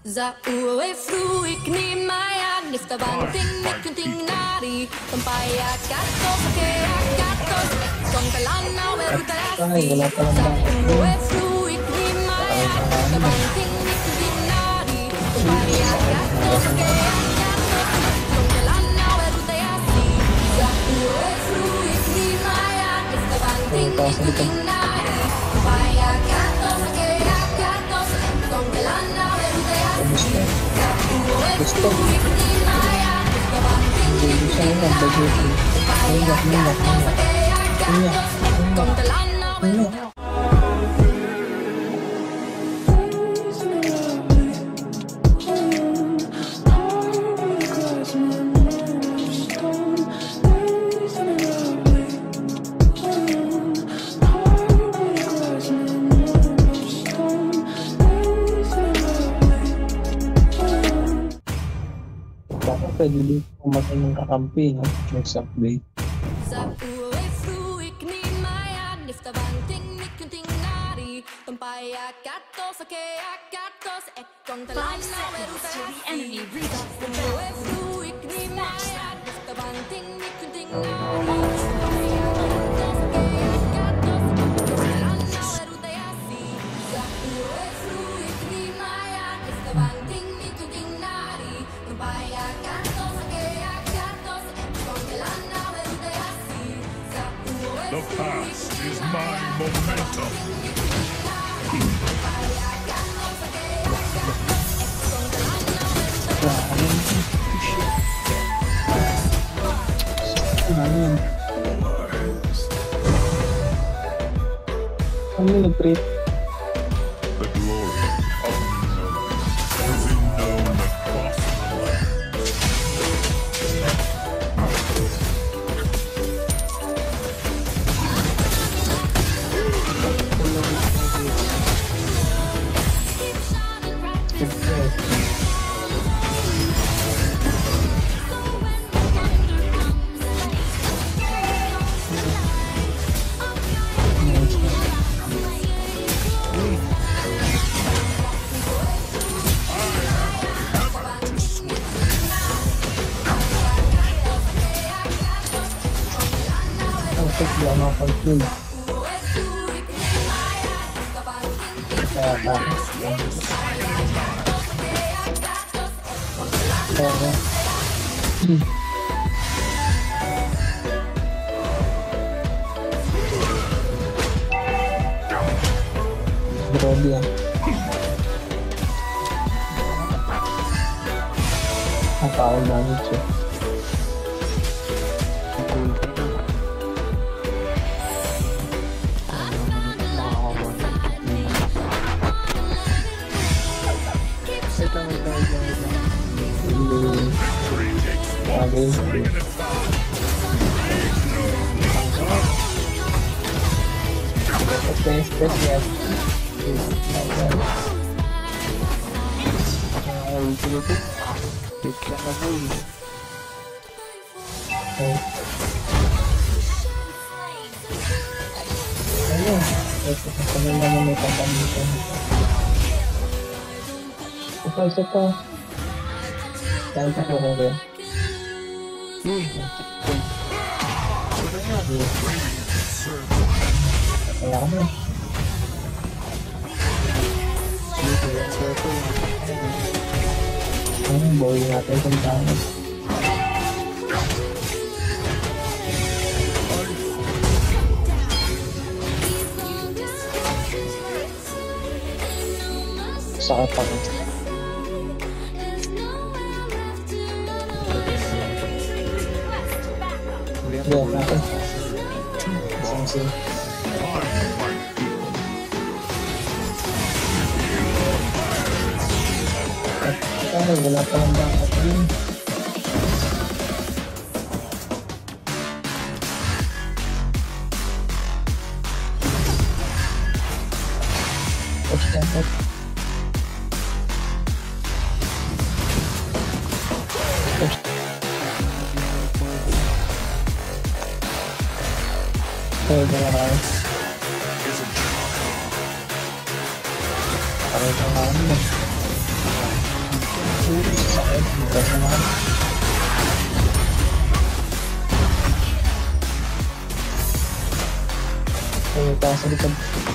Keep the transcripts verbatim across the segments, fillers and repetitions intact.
Za uwe fruik ni maya nifta banting nikunting nari Tampaya katos ke katos Kong kalana weru tarasi Za uwe fruik ni maya nifta banting nikunting nari Tampaya katos ke katos Kong kalana weru tarasi Za uwe fruik ni maya nifta banting nikunting nari Tampaya katos ke katos Kong kalana weru tarasi Gusto. Hindi siya yung nagbagot. Nunyak, nunyak, nunyak. Nunyak, nunyak, nunyak. Baka pwede din pumatay ng kakampi, no? Next update. Five seconds till the enemy reaches the battlefield. Smash them! The past is my momentum. Ano yan? Ano yung nag-trip? The glory of unknown has been known across the land. Perfect lang ako control. Kaya tapos lang. Kaya hmm. Grabe yan. Nakakawal namin siya. Space, space, yes. Ayun, ito sa naman may pagkamitan. Ito, ito pa. Saan pa ko rin? Kaya ka na. Ayun, boy natin kung tayo. Sakit pa ko. Hindi, natin. Isang-sing. Ay, wala pa lang bakit yun. Push that up. Push. Okay, wala ka. Pareho ka nga. Sakit. Bukas naman. Ay, ito sa likod.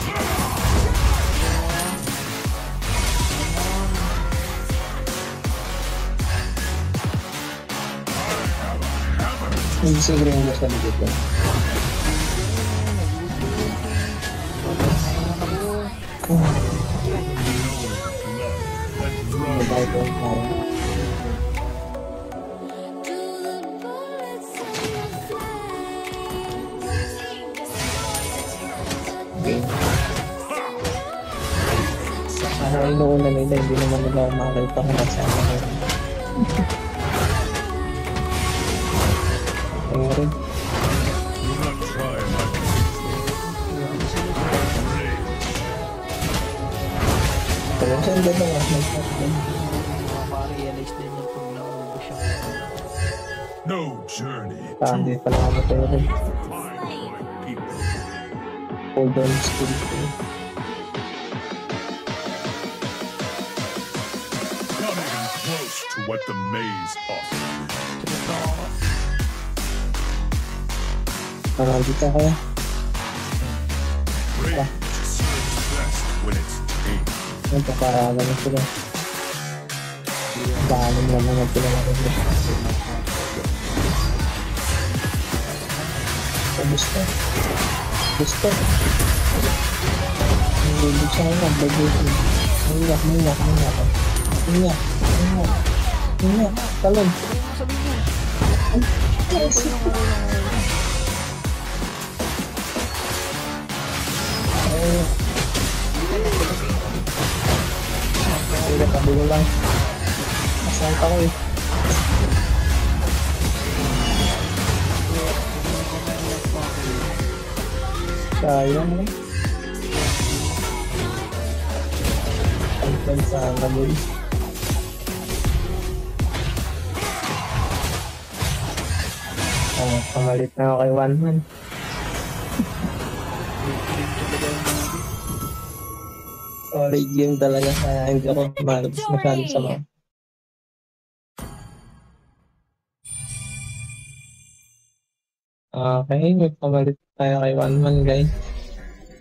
Hindi siguro yung gusto na dito. Mabay ko yung parang. Okay. Parang inuuna nila, hindi naman nila makakita kung nasaan na yun. Kaya rin. Do not try my Pero saan din na nga? May shot din. Makarealize din yung pag naubos siya. no journey Parang too di pala ako tayo rin. find my people. Hold on skill ko. Coming close to what the maze offers. Parang dito kaya. Rage serves best when it's tame. Nagpaparalan na sila. Baalim lang naman sila natin. So, gusto. Gusto. Hindi siya nga. Bagusin. Minyak, minyak, minyak. Minyak, minyak. Minyak. Talon. Yes. Ay. Sige, tabi lang. Masang ako eh. Sayang lang. Ang sa namin. Oh, pamalit na ako kay One Man. Solid game talaga, kaya hindi ako malabas masyado sa mga. Okay, may pamalit tayo kay One Man guys.